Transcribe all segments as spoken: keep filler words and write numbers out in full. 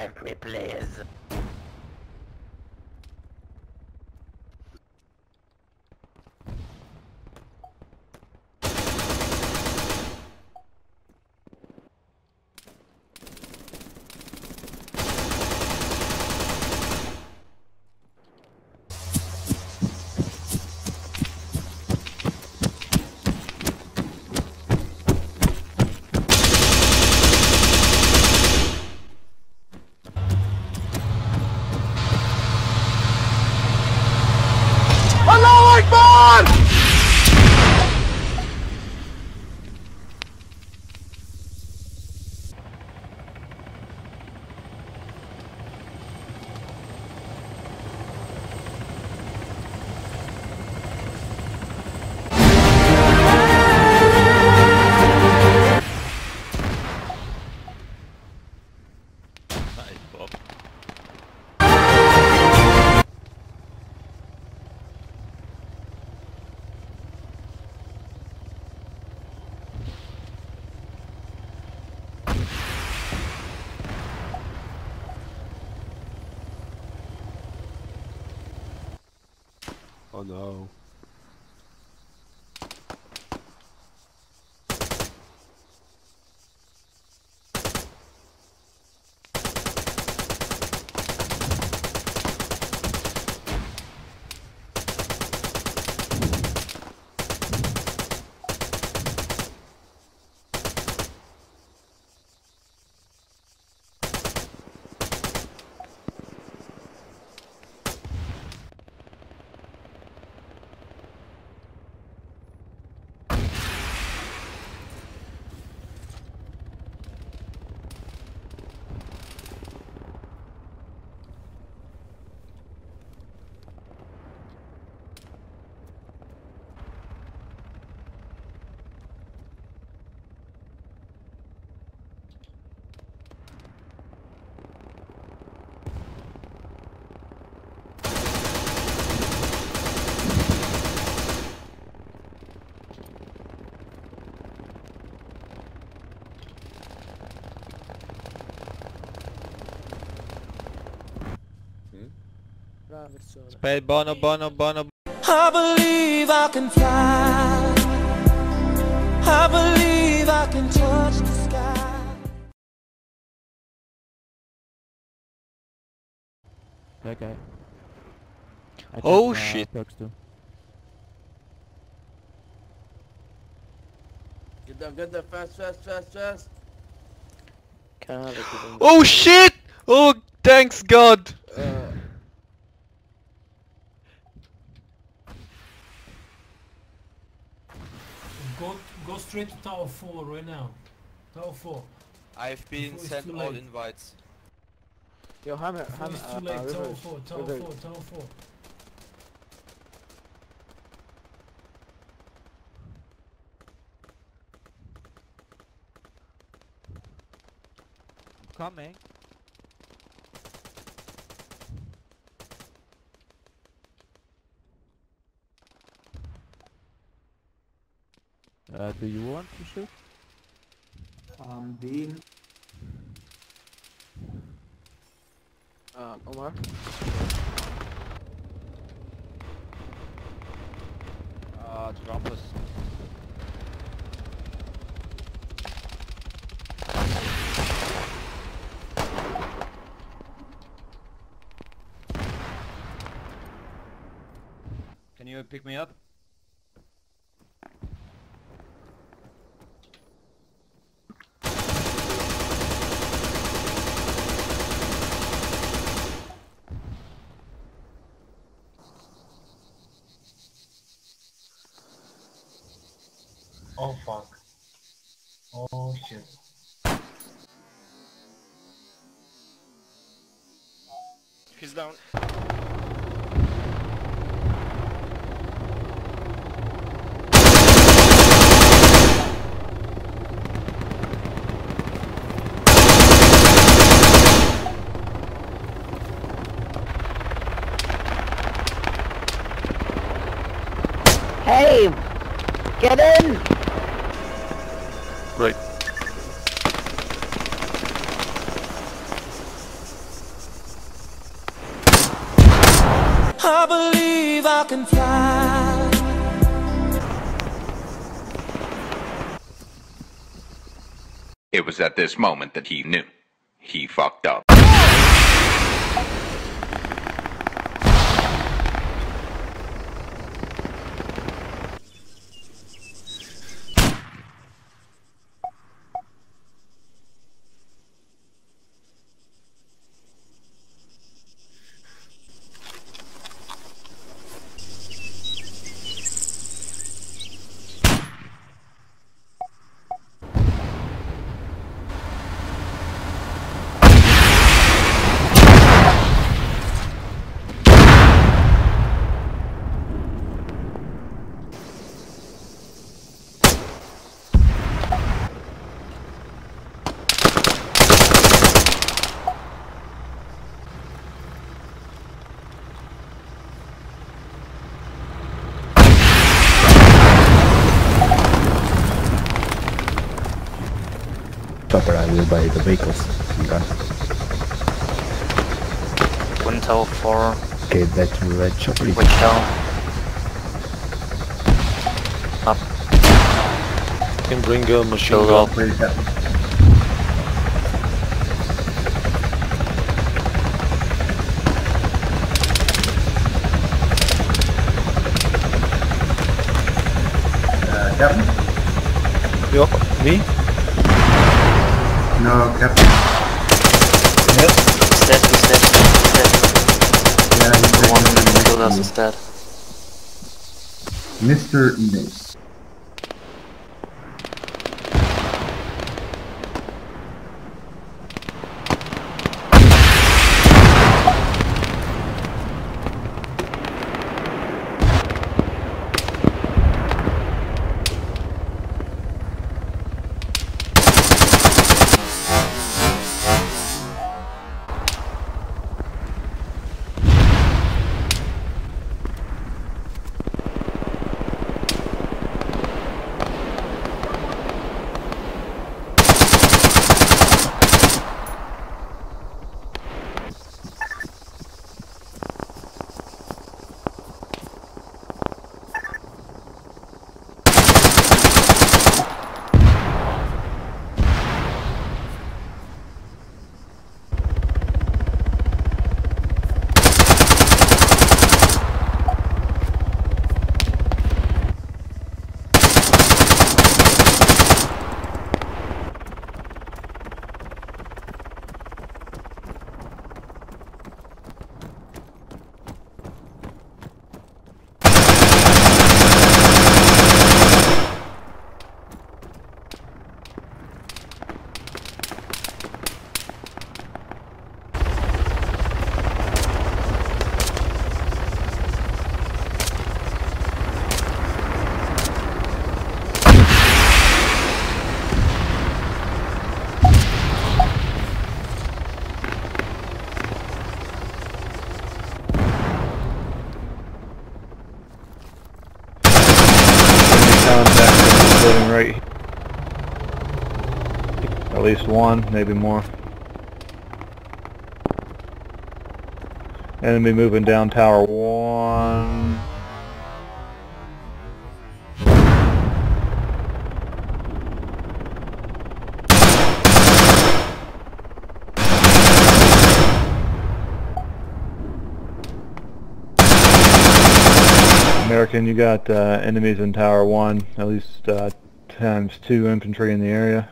Revive me, please. Oh no. Spade, Bono, Bono, Bono. I believe I can fly. I believe I can touch the sky. Okay. I Oh checked, uh, shit. perks too. Get down, get down, fast, fast, fast, fast. Oh shit! Oh, thanks God! Uh, Go, go straight to Tower four right now. Tower four. I've been Before it's sent too all late. invites. yo, hammer, Before hammer, it's too uh, late. uh, Tower reverse, four, Tower reverse. four, Tower four. Coming. Uh, do you want to shoot? Um, Dean. Um, Omar. Uh, Trumpus. Can you pick me up? Oh fuck. Oh shit. He's down. Hey! Get in! Right. I believe I can fly. It was at this moment that he knew. He fucked up. Chopper, I will buy the vehicles. Gun. Wintel four. Okay, that red chopper is... Which hell? Up. Can bring a machine Shield gun. up. Uh, Captain? Yo, me? No, Captain. Yep. He's dead, he's dead, he's dead. Yeah, he's The one dead. that killed us is dead. Mister Inez. Right. At least one, maybe more. Enemy moving down tower one. American, you got uh, enemies in tower one, at least uh, times two infantry in the area.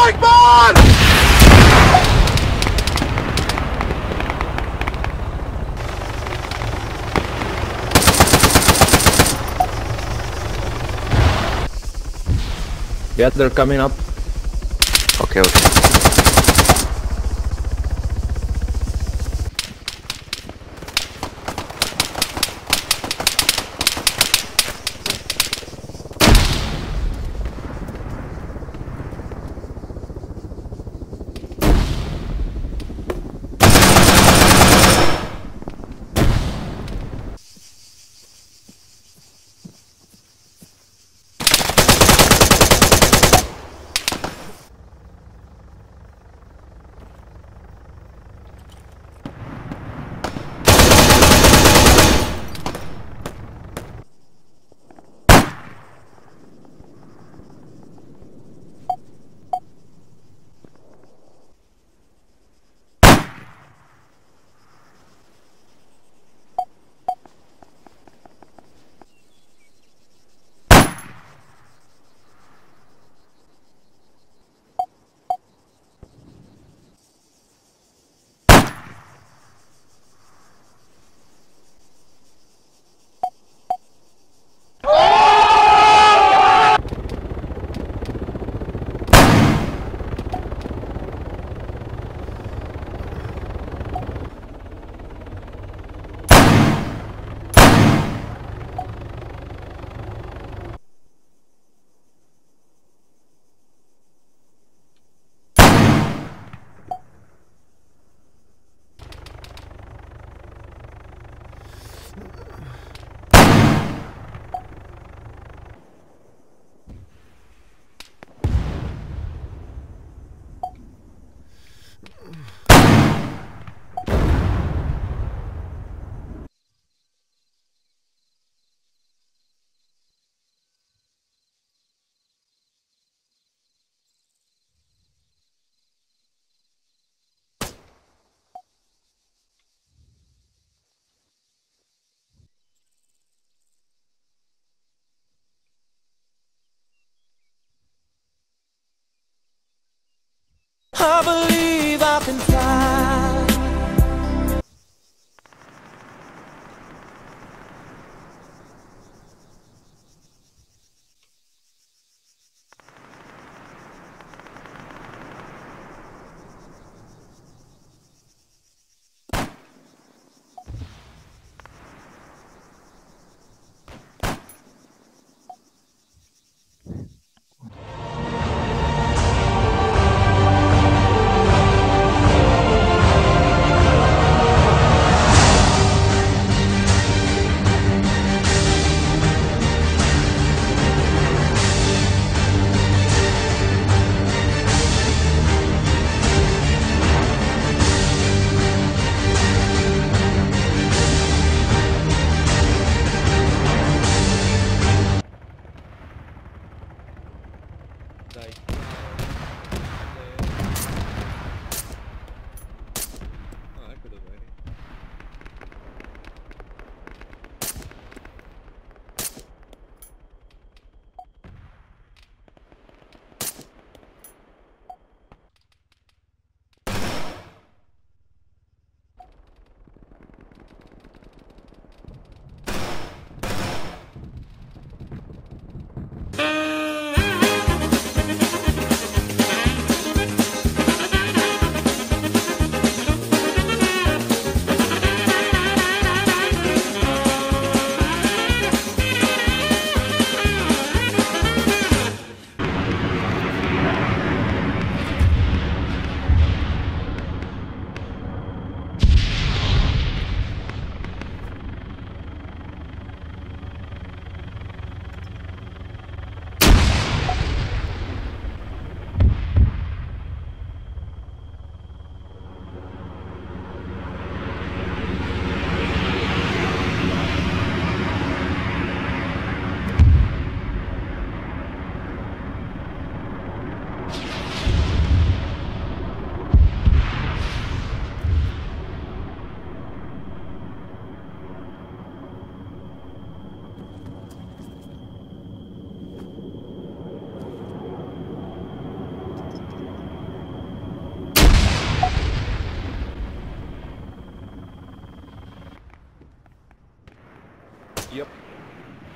Akbar! Yeah, they're coming up. Okay, okay. I believe I can fly.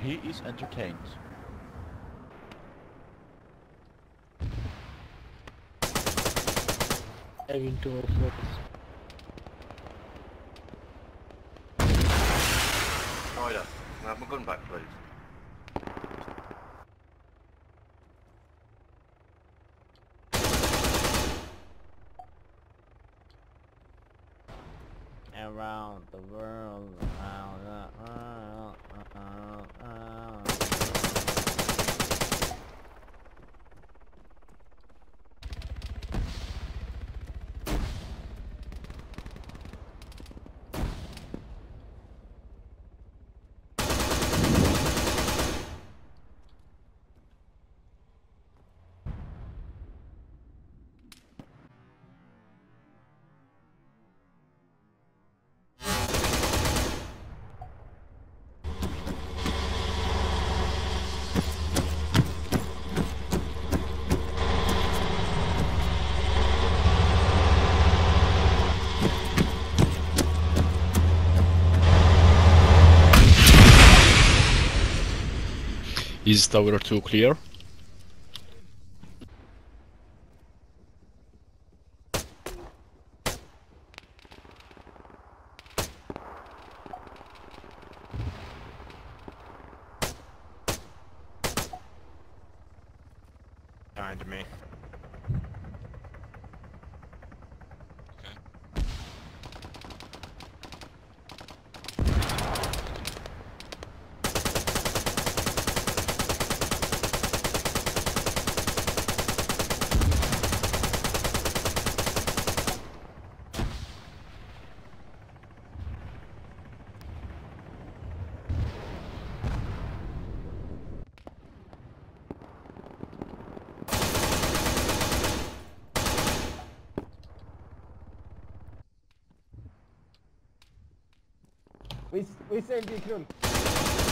He is entertained. Having two of focus. Ryder, can I have my gun back, please? Around the world, around the world, around, around. Is tower two clear? Behind me. We we saved the crew.